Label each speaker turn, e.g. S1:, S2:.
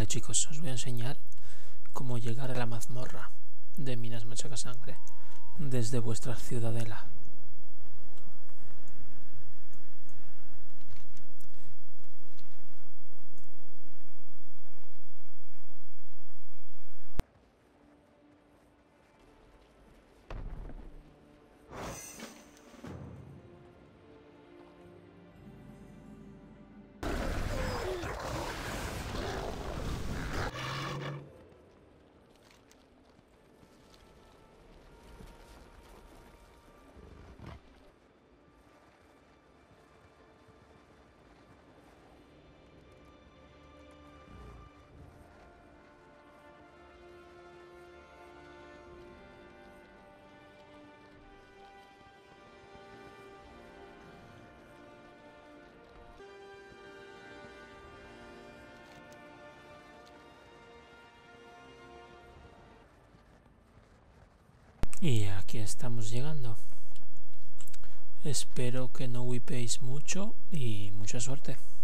S1: chicos, os voy a enseñar cómo llegar a la mazmorra de Minas Machacasangre desde vuestra ciudadela. Y aquí estamos llegando. Espero que no whipéis mucho y mucha suerte.